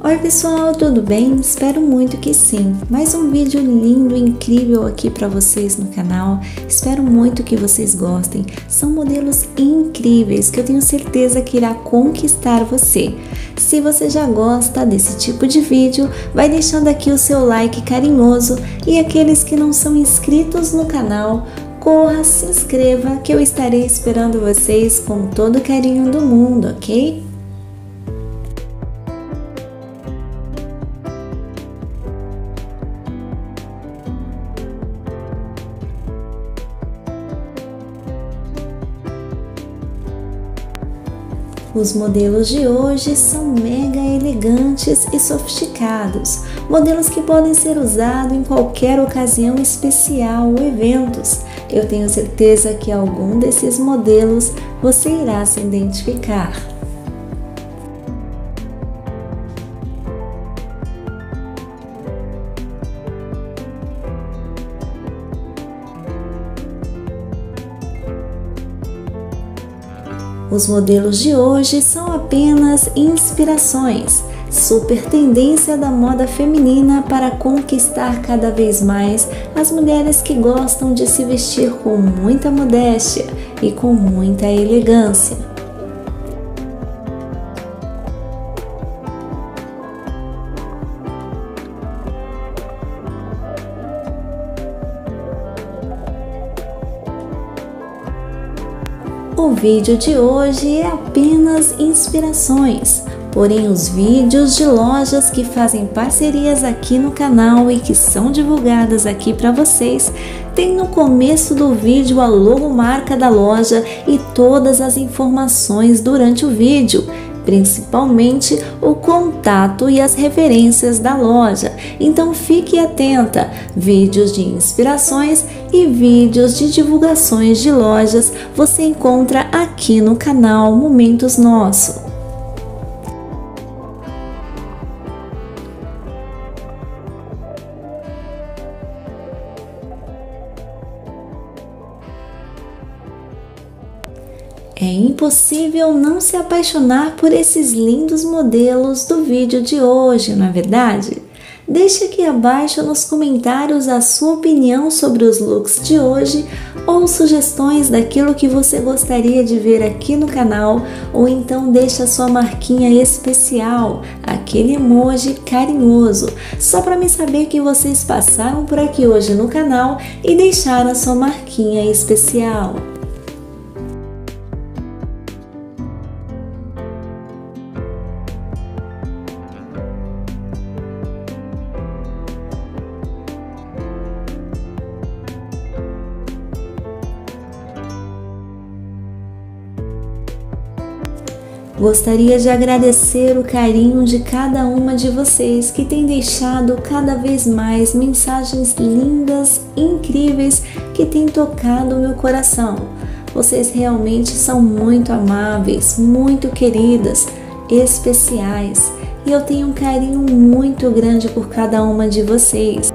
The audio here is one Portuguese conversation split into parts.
Oi pessoal, tudo bem? Espero muito que sim. Mais um vídeo lindo e incrível aqui para vocês no canal. Espero muito que vocês gostem. São modelos incríveis que eu tenho certeza que irá conquistar você. Se você já gosta desse tipo de vídeo, vai deixando aqui o seu like carinhoso e aqueles que não são inscritos no canal, corra, se inscreva que eu estarei esperando vocês com todo o carinho do mundo, ok? Os modelos de hoje são mega elegantes e sofisticados, modelos que podem ser usados em qualquer ocasião especial ou eventos. Eu tenho certeza que algum desses modelos você irá se identificar. Os modelos de hoje são apenas inspirações, super tendência da moda feminina para conquistar cada vez mais as mulheres que gostam de se vestir com muita modéstia e com muita elegância. O vídeo de hoje é apenas inspirações, porém os vídeos de lojas que fazem parcerias aqui no canal e que são divulgadas aqui para vocês, tem no começo do vídeo a logomarca da loja e todas as informações durante o vídeo, principalmente o contato e as referências da loja. Então fique atenta, vídeos de inspirações e vídeos de divulgações de lojas você encontra aqui no canal Momentos Nosso. É impossível não se apaixonar por esses lindos modelos do vídeo de hoje, não é verdade? Deixe aqui abaixo nos comentários a sua opinião sobre os looks de hoje ou sugestões daquilo que você gostaria de ver aqui no canal, ou então deixe a sua marquinha especial, aquele emoji carinhoso, só para me saber que vocês passaram por aqui hoje no canal e deixaram a sua marquinha especial. Gostaria de agradecer o carinho de cada uma de vocês que tem deixado cada vez mais mensagens lindas, incríveis, que tem tocado o meu coração. Vocês realmente são muito amáveis, muito queridas, especiais, e eu tenho um carinho muito grande por cada uma de vocês.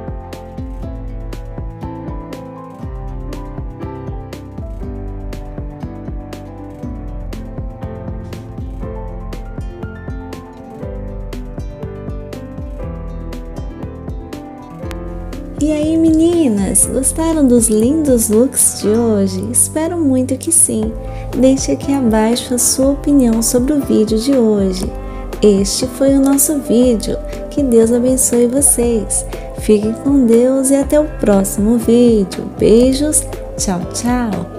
E aí meninas, gostaram dos lindos looks de hoje? Espero muito que sim. Deixe aqui abaixo a sua opinião sobre o vídeo de hoje. Este foi o nosso vídeo. Que Deus abençoe vocês. Fiquem com Deus e até o próximo vídeo. Beijos, tchau, tchau.